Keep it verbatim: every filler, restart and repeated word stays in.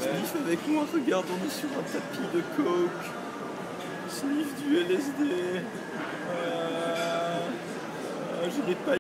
Sniff avec moi, regarde, on est sur un tapis de coke. Sniff du L S D. Euh, euh, je n'ai pas